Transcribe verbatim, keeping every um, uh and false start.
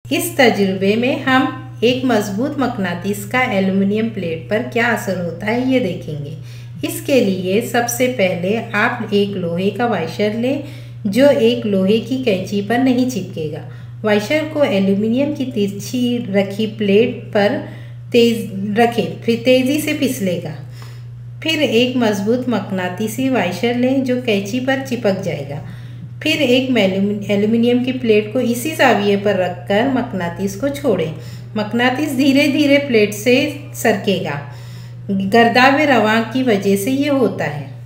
इस तजुर्बे में हम एक मजबूत मकनातीस का एल्युमिनियम प्लेट पर क्या असर होता है ये देखेंगे। इसके लिए सबसे पहले आप एक लोहे का वाइशर लें जो एक लोहे की कैंची पर नहीं चिपकेगा। वाइशर को एल्युमिनियम की तिरछी रखी प्लेट पर तेज रखें, फिर तेज़ी से फिसलेगा। फिर एक मजबूत मकनातीसी वाइशर लें जो कैंची पर चिपक जाएगा। फिर एक एल्युमिनियम की प्लेट को इसी जाविये पर रखकर मकनातीस को छोड़ें। मकनातीस धीरे धीरे प्लेट से सरकेगा। गर्दाव रवां की वजह से ये होता है।